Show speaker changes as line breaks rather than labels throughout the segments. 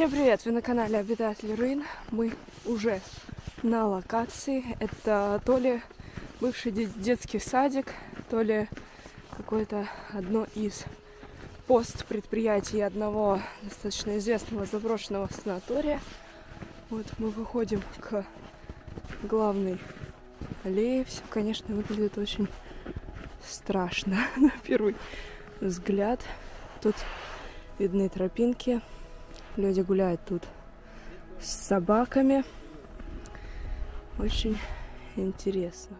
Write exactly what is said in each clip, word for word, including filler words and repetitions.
Всем привет! Вы на канале Обитатели Руин. Мы уже на локации. Это то ли бывший детский садик, то ли какое-то одно из постпредприятий одного достаточно известного заброшенного санатория. Вот мы выходим к главной аллее. Все, конечно, выглядит очень страшно на первый взгляд. Тут видны тропинки. Люди гуляют тут с собаками. Очень интересно.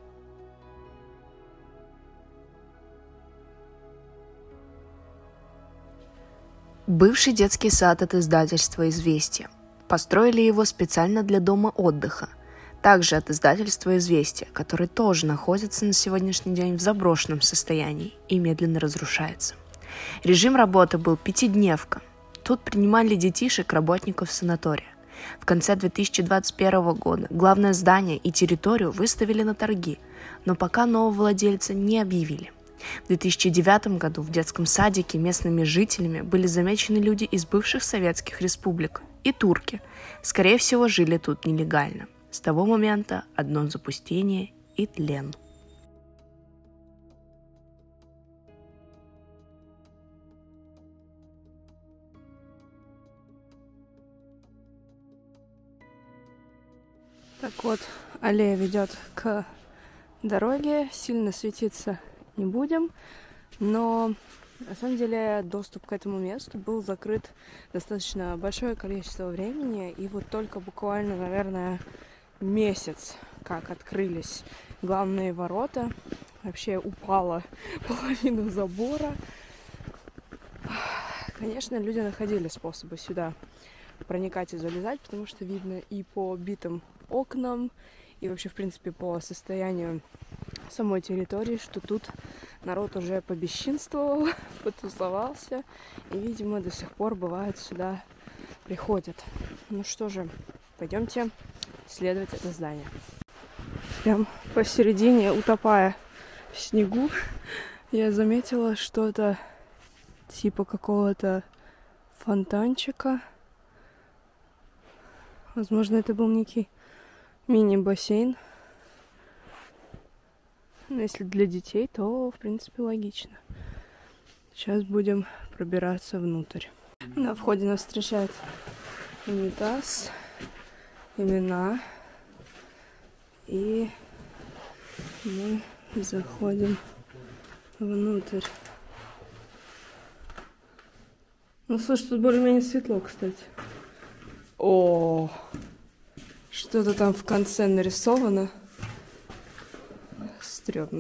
Бывший детский сад от издательства «Известия». Построили его специально для дома отдыха. Также от издательства «Известия», который тоже находится на сегодняшний день в заброшенном состоянии и медленно разрушается. Режим работы был пятидневка. Тут принимали детишек работников санатория. В конце две тысячи двадцать первого года главное здание и территорию выставили на торги, но пока нового владельца не объявили. В две тысячи девятом году в детском садике местными жителями были замечены люди из бывших советских республик и турки. Скорее всего, жили тут нелегально. С того момента одно запустение и тлен.
Так вот, аллея ведет к дороге. Сильно светиться не будем, но на самом деле доступ к этому месту был закрыт достаточно большое количество времени, и вот только буквально, наверное, месяц, как открылись главные ворота, вообще упала половина забора. Конечно, люди находили способы сюда проникать и залезать, потому что видно и по битым окнам, и вообще, в принципе, по состоянию самой территории, что тут народ уже побесчинствовал, потусовался, и, видимо, до сих пор, бывает, сюда приходят. Ну что же, пойдемте исследовать это здание. Прям посередине, утопая в снегу, я заметила что-то типа какого-то фонтанчика. Возможно, это был некий мини-бассейн. Но если для детей, то, в принципе, логично. Сейчас будем пробираться внутрь. На входе нас встречает унитаз, имена. И мы заходим внутрь. Ну, слушай, тут более-менее светло, кстати. О, что-то там в конце нарисовано. Стрёмно.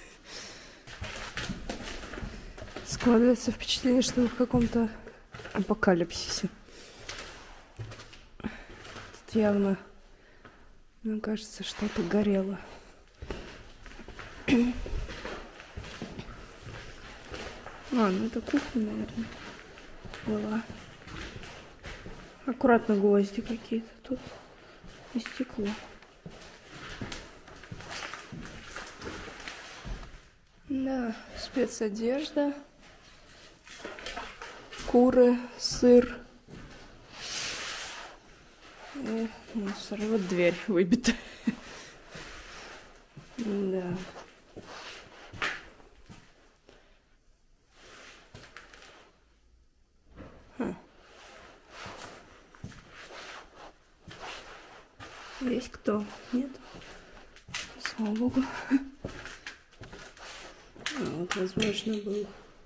Складывается впечатление, что мы в каком-то апокалипсисе. Тут явно, мне кажется, что-то горело. А, ну это кухня, наверное, была. Аккуратно гвозди какие-то тут и стекло. Да, спецодежда, куры, сыр и мусор. Вот дверь выбита. Да. Ха. Есть кто? Нет? Слава богу. А, вот, возможно, был.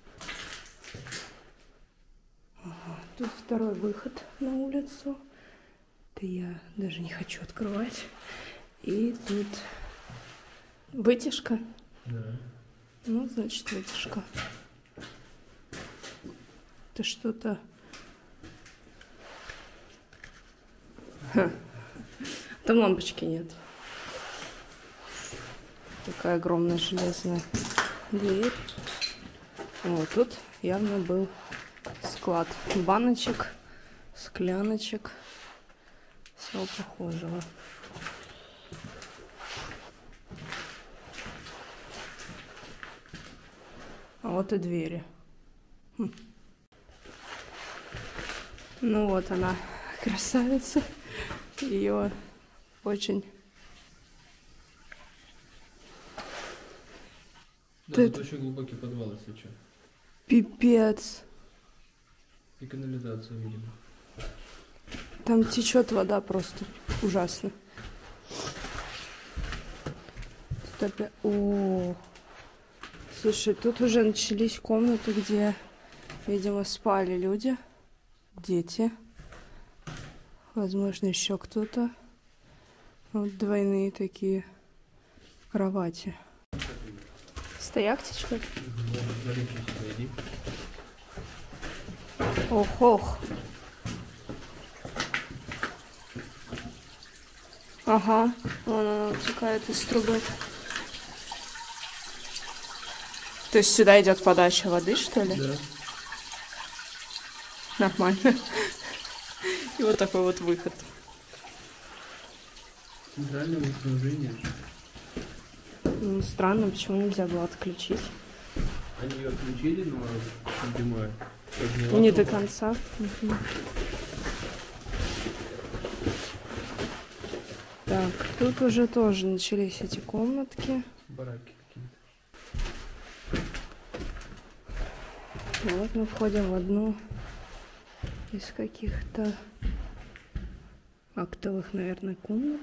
Ага, тут второй выход на улицу. Это я даже не хочу открывать. И тут вытяжка. Да. Ну, значит, вытяжка. Это что-то... Ха. Там лампочки нет. Такая огромная железная дверь. Вот тут явно был склад баночек, скляночек, всего похожего. А вот и двери. Хм. Ну вот она, красавица. Ее очень...
Да, тут очень глубокий подвал, если что.
Пипец.
И канализация, видимо.
Там течет вода просто ужасно. Тут опять... О, слушай, тут уже начались комнаты, где, видимо, спали люди, дети, возможно, еще кто-то. Вот двойные такие кровати. Стояктичка? Ох-ох. Ага, вон она утекает из трубы. То есть сюда идет подача воды, что ли?
Да.
Нормально. И вот такой вот выход.
Центральное снабжение.
Ну, странно, почему нельзя было отключить?
Они ее отключили, но, видимо,
не до конца. Угу. Так, тут уже тоже начались эти комнатки.
Бараки какие-то.
Вот мы входим в одну из каких-то актовых, наверное, комнат.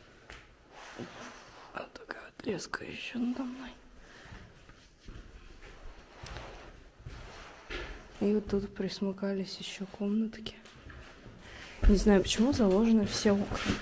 А такая вот леска еще надо мной. И вот тут присмыкались еще комнатки. Не знаю, почему заложены все окна.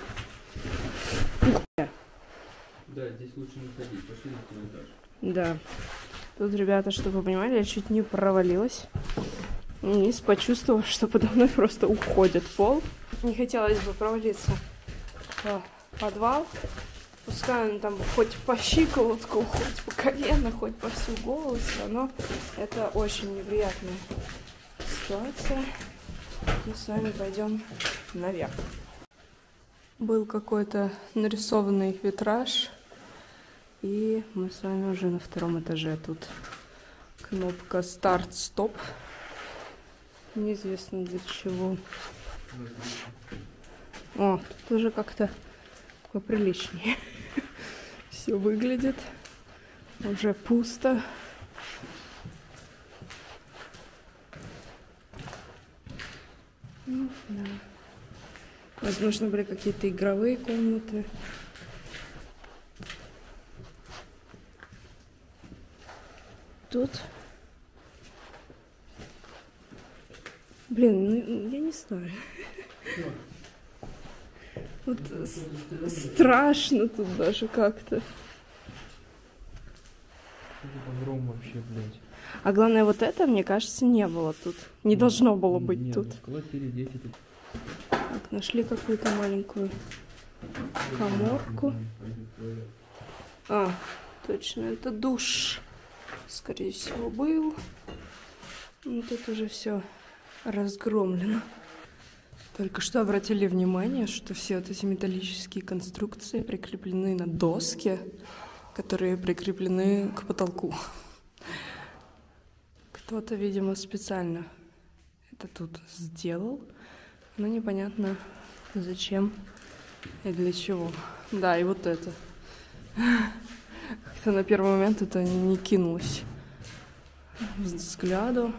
Да, здесь лучше не ходить. Пошли на второй этаж.
Да. Тут, ребята, чтобы вы понимали, я чуть не провалилась вниз, почувствовав, что подо мной просто уходит пол. Не хотелось бы провалиться в подвал. Пускай он там хоть по щиколотку, хоть по колено, хоть по всю голову, все равно это очень неприятная ситуация. Мы с вами пойдем наверх. Был какой-то нарисованный витраж, и мы с вами уже на втором этаже. Тут кнопка старт-стоп. Неизвестно для чего. О, тут уже как-то поприличнее. Все выглядит. Уже пусто. Ну, да. Возможно, были какие-то игровые комнаты. Тут... Блин, ну, я не знаю. Вот страшно тут даже как-то.
Это гром вообще, блядь.
А главное, вот это, мне кажется, не было тут. Не
Нет,
должно было быть
нет,
тут.
Сколотили дети тут.
Так, нашли какую-то маленькую каморку. А, точно, это душ. Скорее всего, был. Ну, тут уже все разгромлено. Только что обратили внимание, что все вот эти металлические конструкции прикреплены на доски, которые прикреплены к потолку. Кто-то, видимо, специально это тут сделал, но непонятно зачем и для чего. Да, и вот это. Как-то на первый момент это не кинулось взгляду.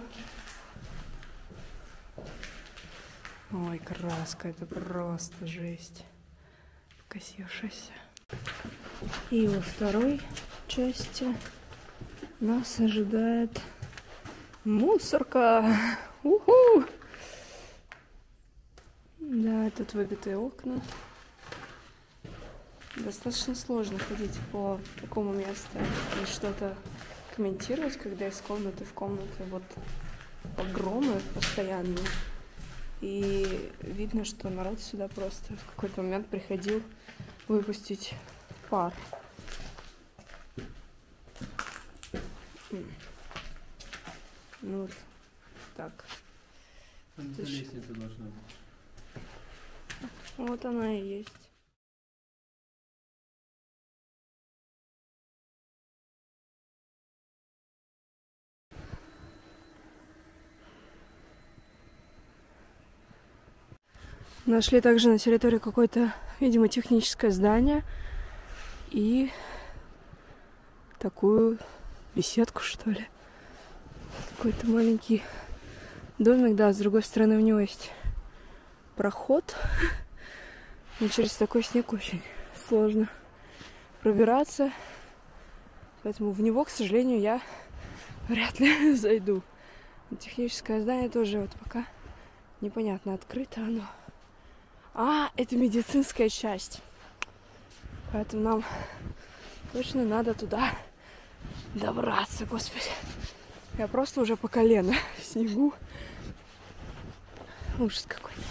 Ой, краска, это просто жесть. Покосившаяся. И во второй части нас ожидает мусорка. Уху! Да, тут выбитые окна. Достаточно сложно ходить по такому месту и что-то комментировать, когда из комнаты в комнату вот погромы постоянные. И видно, что народ сюда просто в какой-то момент приходил выпустить пар. Ну вот так.
Там лестница должна быть.
Вот она и есть. Нашли также на территории какое-то, видимо, техническое здание и такую беседку, что ли. Какой-то маленький домик, да, с другой стороны у него есть проход. Но через такой снег очень сложно пробираться. Поэтому в него, к сожалению, я вряд ли зайду. Техническое здание тоже вот пока непонятно, открыто оно. А, это медицинская часть. Поэтому нам точно надо туда добраться, господи. Я просто уже по колено в снегу. Ужас какой-то.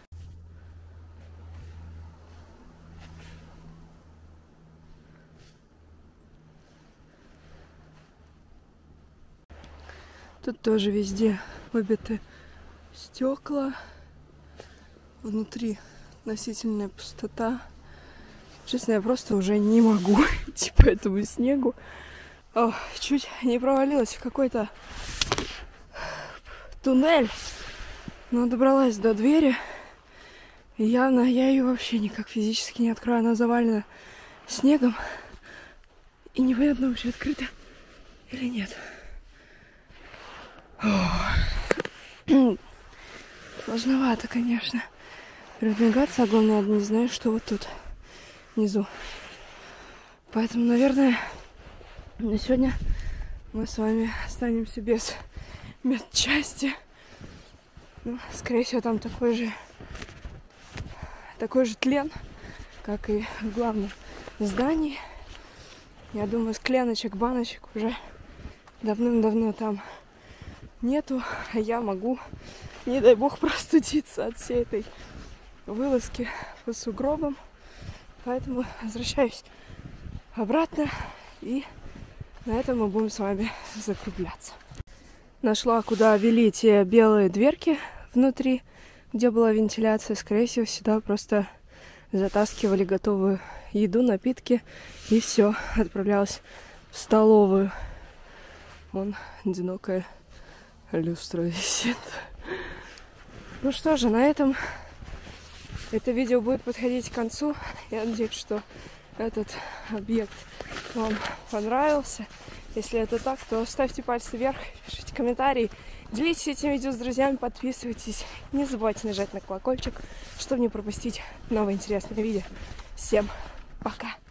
Тут тоже везде выбиты стекла. Внутри относительная пустота. Честно, я просто уже не могу идти по этому снегу. О, чуть не провалилась в какой-то туннель. Но добралась до двери. И явно я ее вообще никак физически не открою. Она завалена снегом. И непонятно, вообще открыта или нет. Сложновато, конечно, передвигаться, а главное, я не знаю, что вот тут внизу. Поэтому, наверное, на сегодня мы с вами останемся без медчасти. Ну, скорее всего, там такой же такой же тлен, как и в главном здании. Я думаю, скляночек, баночек уже давным-давно там нету, а я могу, не дай бог, простудиться от всей этой вылазки по сугробам. Поэтому возвращаюсь обратно, и на этом мы будем с вами закругляться. Нашла, куда вели те белые дверки внутри, где была вентиляция. Скорее всего, сюда просто затаскивали готовую еду, напитки, и все, отправлялась в столовую. Вон одинокая люстра висит. Ну что же, на этом это видео будет подходить к концу. Я надеюсь, что этот объект вам понравился. Если это так, то ставьте пальцы вверх, пишите комментарии, делитесь этим видео с друзьями, подписывайтесь. Не забывайте нажать на колокольчик, чтобы не пропустить новые интересные видео. Всем пока!